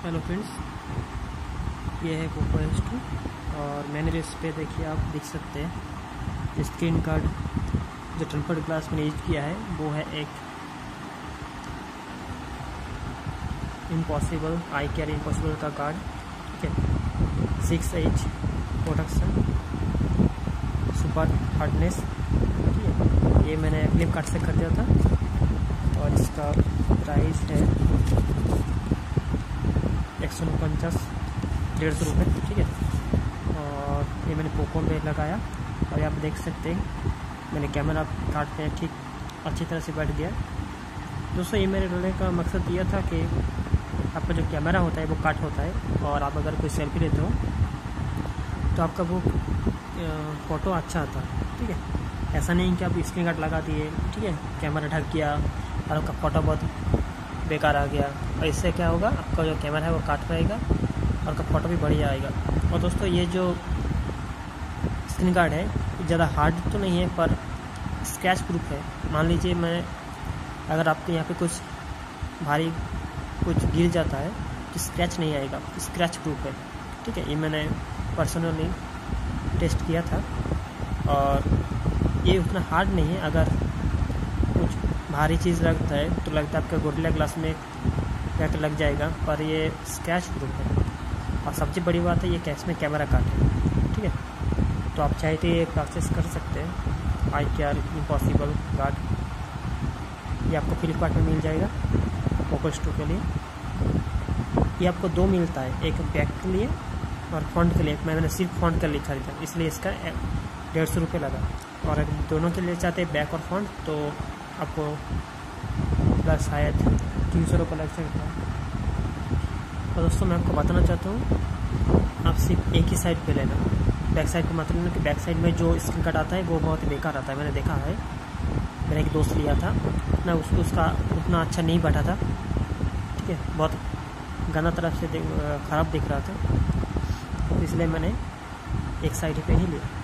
Hello friends, ये है Poco S2 और मैंने जो इस पर देखिए आप देख सकते हैं स्क्रीन गार्ड जो टेम्पर्ड ग्लास मैंने यूज किया है वो है एक इम्पॉसिबल आई केयर इम्पॉसिबल का गार्ड, ठीक है। 6H प्रोडक्शन सुपर हार्डनेस, ठीक है। ये मैंने फ्लिपकार्ट से खरीदा था और इसका प्राइस है 149 150 रुपये, ठीक है। और ये मैंने पोको में लगाया और आप देख सकते हैं मैंने कैमरा कार्ड पे ठीक अच्छी तरह से बैठ गया। दोस्तों, ये मेरे लेने का मकसद ये था कि आपका जो कैमरा होता है वो काट होता है और आप अगर कोई सेल्फी लेते हो तो आपका वो फ़ोटो अच्छा आता है, ठीक है। ऐसा नहीं कि आप स्क्रीन गार्ड लगा दिए, ठीक है, कैमरा ढक गया और आपका फ़ोटो बहुत बेकार आ गया। और इससे क्या होगा, आपका जो कैमरा है वो काट रहेगा और आपका फ़ोटो भी बढ़िया आएगा। और दोस्तों, ये जो स्क्रीन गार्ड है ज़्यादा हार्ड तो नहीं है पर स्क्रैच प्रूफ है। मान लीजिए अगर आपके यहाँ पे कुछ भारी कुछ गिर जाता है तो स्क्रैच नहीं आएगा, स्क्रैच प्रूफ है, ठीक है। ये मैंने पर्सनली टेस्ट किया था और ये उतना हार्ड नहीं है। अगर कुछ भारी चीज़ लगता है तो लगता है आपके गोरिल्ला ग्लास में जाकर लग जाएगा, पर ये स्क्रैच प्रूफ है। और सबसे बड़ी बात है ये इसमें कैमरा कार्ड है, ठीक है। तो आप चाहे तो ये परचेस कर सकते हैं आई केयर इम्पॉसिबल गार्ड। ये आपको फ्लिपकार्ट में मिल जाएगा पोको S2 के लिए। ये आपको दो मिलता है, एक बैक के लिए और फ्रंट के लिए। मैंने सिर्फ फ्रंट के लिए खरीदा इसलिए इसका 150 रुपये लगा। और अगर दोनों के लिए चाहते हैं बैक और फ्रंट तो आपको प्लस शायद 300 रुपये लग सकता है। और दोस्तों, मैं आपको बताना चाहता हूँ आप सिर्फ एक ही साइड पे लेना, बैक साइड को मत लेना कि बैक साइड में जो स्क्रीन गार्ड आता है वो बहुत ही बेकार आता है। मैंने देखा है, मेरा एक दोस्त लिया था ना, उसका उतना अच्छा नहीं बैठा था, ठीक है। बहुत गना तरफ से ख़राब दिख रहा था, तो इसलिए मैंने एक साइड पे ही लिया।